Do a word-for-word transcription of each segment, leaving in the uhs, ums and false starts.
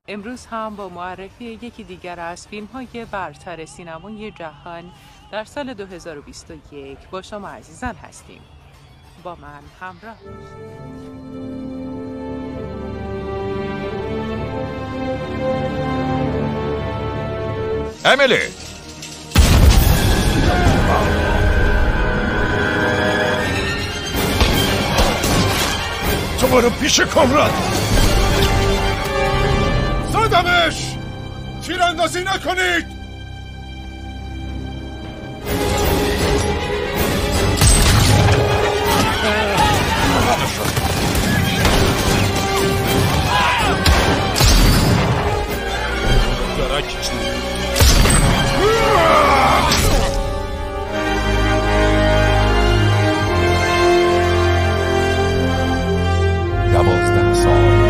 امروز هم با معرفی یکی دیگر از فیلم‌های برتر سینمای جهان در سال دو هزار و بیست و یک با شما عزیزان هستیم. با من همراه امیلی تو برو پیش کامران. زدمش! تیراندازی نکنید! دوازده سال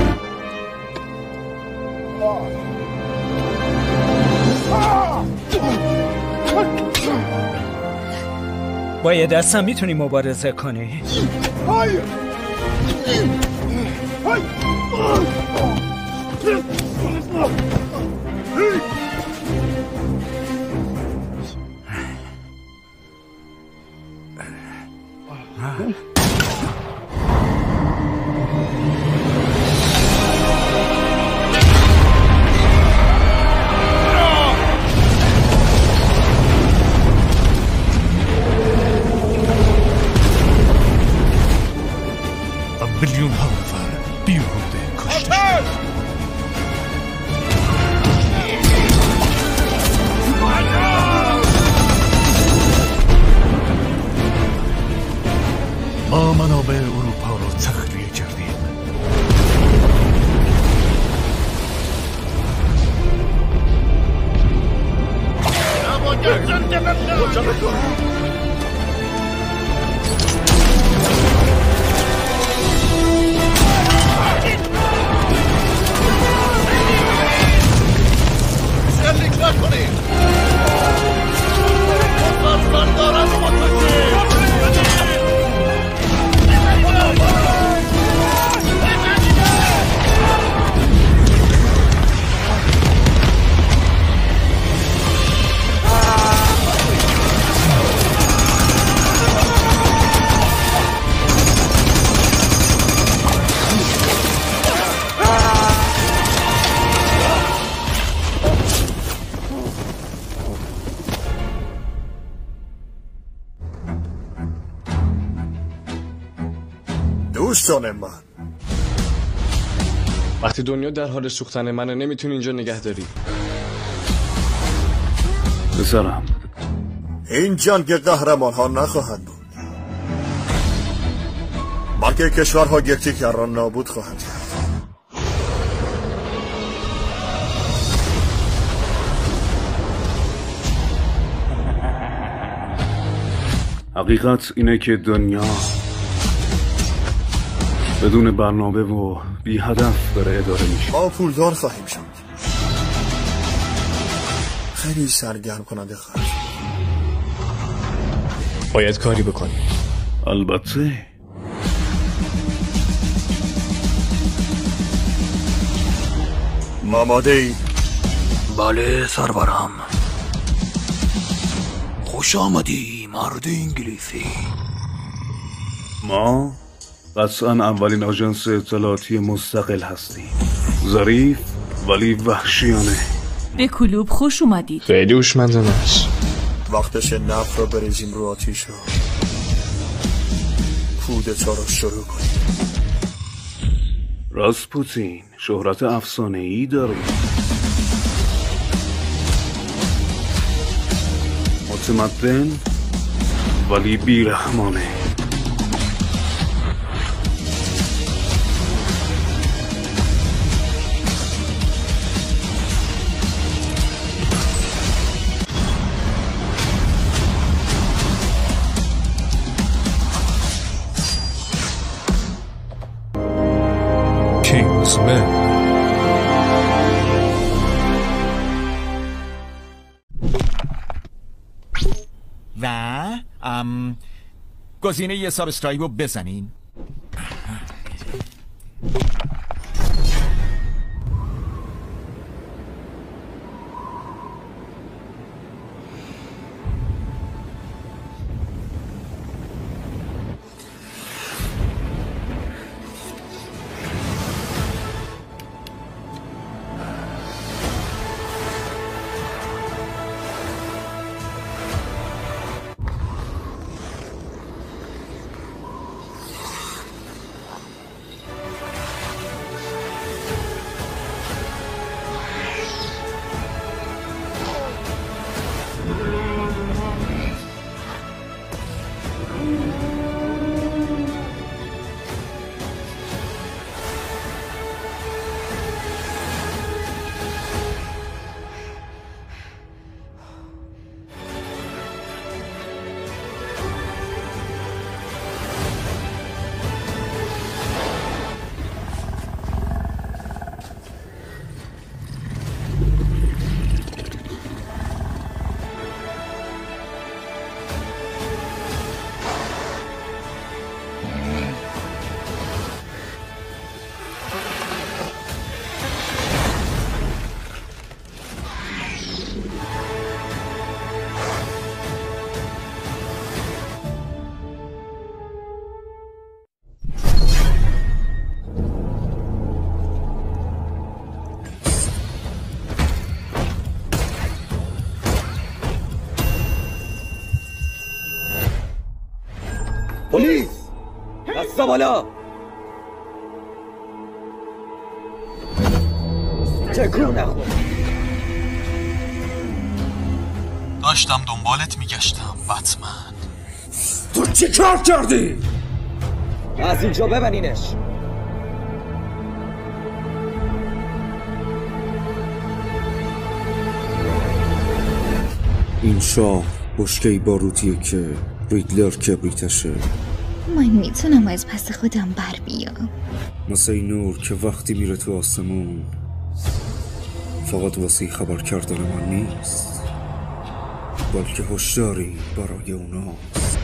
با یه دستم میتونی مبارزه کنی؟ میلیون ها نفر بیهوده کشته شد. ما منابع اروپا رو تخلیه کردیم. دوستان من، وقتی دنیا در حال سوختن منه نمیتونی اینجا نگه داری. پسرم، این جنگ قهرمان ها نخواهند بود، بلکه کشورها یکدیگر را نابود خواهند کرد. حقیقت اینه که دنیا بدون برنامه و بی هدف داره اداره میشه. ما پولدار خواهیم شد. خیلی سرگرم کننده خواهد شد. باید کاری بکنیم. البته آماده ای؟ بله سرورم. خوش آمدی مرد انگلیسی. ما قطعا اولین آژانس اطلاعاتی مستقل هستیم. ظریف ولی وحشیانه. به کلوب خوش اومدید. خیلی هوشمندانه است. وقتش نفت رو بریزیم رو آتیش رو کودتا رو شروع کنیم. راسپوتین شهرت افسانه‌ای داره. متمدن ولی بیرحمانه. Kingsman. و ام گزینه یه سابسکرایب رو بزنین. پلیس! دستا بالا! تکون نخور. داشتم دنبالت میگشتم بتمن. تو چی کار کردی؟ از اینجا ببرینش. این شاه بشکه‌ای باروتیه که ریدلر کبریتشه. من میتونم از پس خودم بر بیام. مثل این نور که وقتی میره تو آسمون فقط واسه خبر کردن من نیست، بلکه هشداری برای اوناست.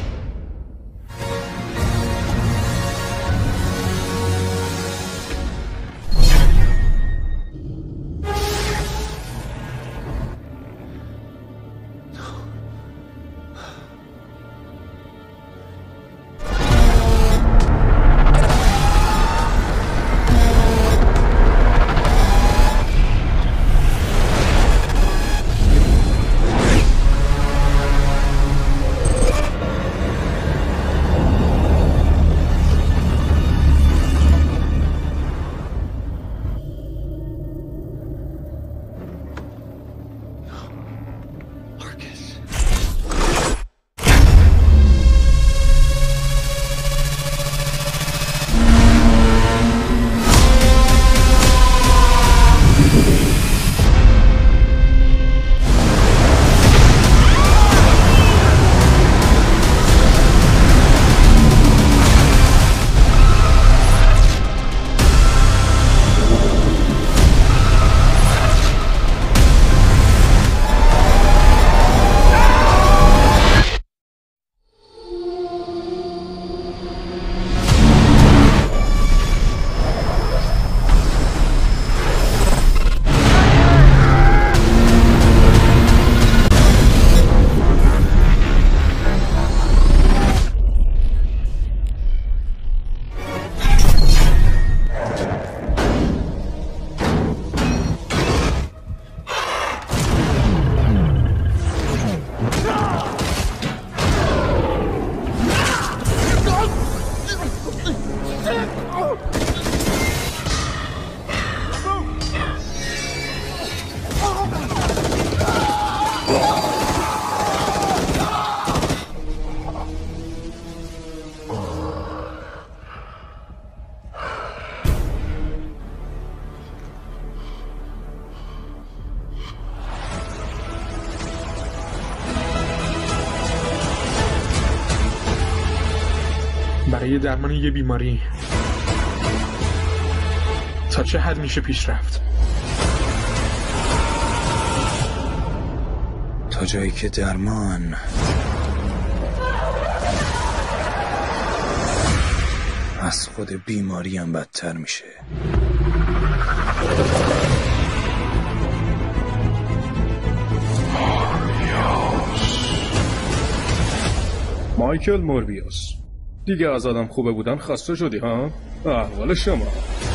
برای درمان یه بیماری تا چه حد میشه پیش رفت؟ تا جایی که درمان از خود بیماری هم بدتر میشه. مایکل موربیوس، دیگه از آدم خوبه بودن خسته شدی ها؟ احوال شما